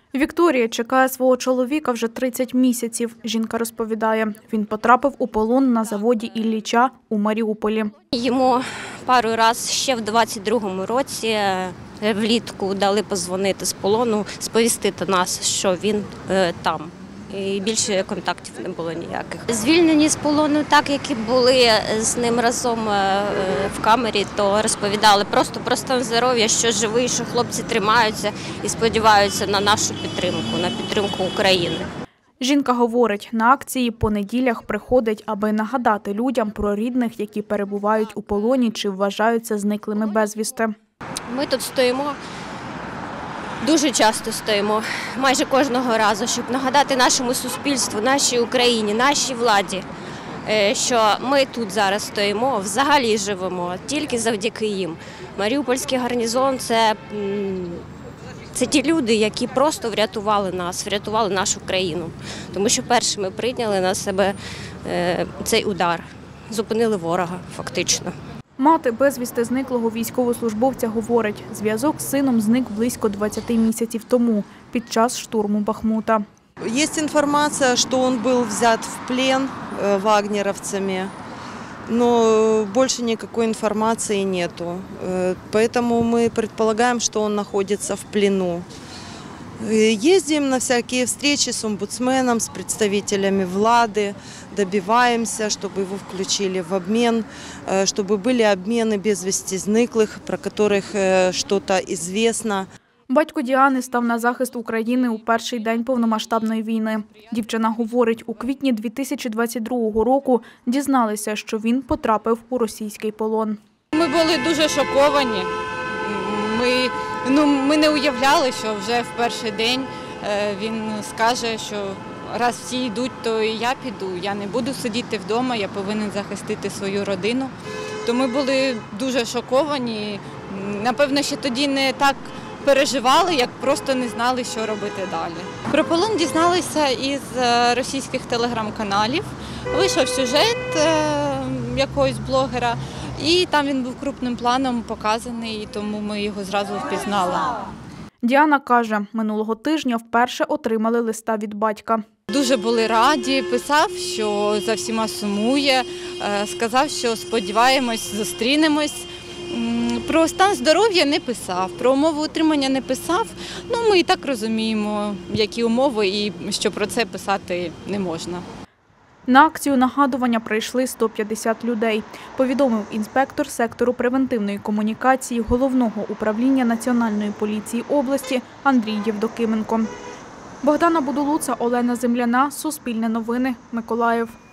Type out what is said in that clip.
Вікторія чекає свого чоловіка вже 30 місяців. Жінка розповідає, він потрапив у полон на заводі Ілліча у Маріуполі. Йому пару разів ще в 22-му році влітку дали подзвонити з полону, сповістити нас, що він там. І більше контактів не було ніяких. Звільнені з полону, так як і були з ним разом в камері, то розповідали просто про стан здоров'я, що живий, що хлопці тримаються і сподіваються на нашу підтримку, на підтримку України. Жінка говорить, на акції по неділях приходить, аби нагадати людям про рідних, які перебувають у полоні чи вважаються зниклими безвісти. Ми тут стоїмо. Дуже часто стоїмо, майже кожного разу, щоб нагадати нашому суспільству, нашій Україні, нашій владі, що ми тут зараз стоїмо, взагалі живемо, тільки завдяки їм. Маріупольський гарнізон – це ті люди, які просто врятували нас, врятували нашу країну. Тому що першими прийняли на себе цей удар, зупинили ворога фактично. Мати безвісти зниклого військовослужбовця говорить, зв'язок з сином зник близько 20 місяців тому, під час штурму Бахмута. Є інформація, що він був взят в плен вагнеровцями, но больше никакой информации нету. Поэтому мы предполагаем, что он находится в плену. Ездим на всякие встречи с омбудсменом, с представителями влады, добиваемся, чтобы его включили в обмен, чтобы были обмены без вести зниклых, про которых что-то известно. Батько Діани став на захист України у перший день повномасштабної війни. Дівчина говорить, у квітні 2022 року дізналися, що він потрапив у російський полон. Ми були дуже шоковані. Ми не уявляли, що вже в перший день він скаже, що раз всі йдуть, то і я піду. Я не буду сидіти вдома, я повинен захистити свою родину. То ми були дуже шоковані. Напевно, ще тоді не так переживали, як просто не знали, що робити далі. Про полон дізналися із російських телеграм-каналів. Вийшов сюжет якогось блогера. І там він був крупним планом показаний, тому ми його зразу впізнали. Діана каже, минулого тижня вперше отримали листа від батька. Дуже були раді, писав, що за всіма сумує, сказав, що сподіваємось, зустрінемось. Про стан здоров'я не писав, про умови утримання не писав. Ми і так розуміємо, які умови і що про це писати не можна. На акцію нагадування прийшли 150 людей, повідомив інспектор сектору превентивної комунікації Головного управління Національної поліції області Андрій Євдокименко. Богдана Будулуца, Олена Земляна, Суспільне новини, Миколаїв.